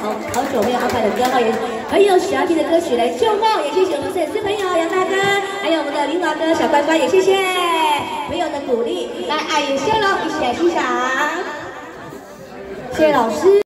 好久没有安排的歌哈，也很有喜欢听的歌曲来救梦，也谢谢我们摄影师朋友杨大哥，还有我们的林华哥、小乖乖，也谢谢朋友的鼓励。来，爱也修了，一起来欣赏，谢谢老师。